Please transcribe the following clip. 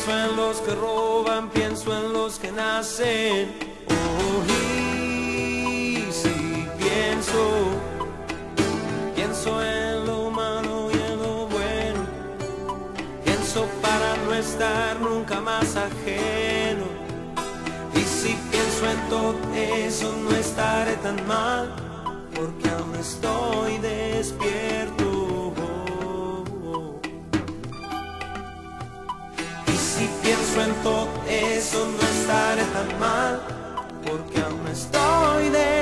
pienso en los que roban, pienso en los que nacen. Oh, y si pienso en lo humano y en lo bueno. Pienso para no estar nunca más ajeno. Y si pienso en todo eso no estaré tan mal, porque aún estoy despierto. Y si pienso en todo eso no estaré tan mal, porque aún estoy despierto.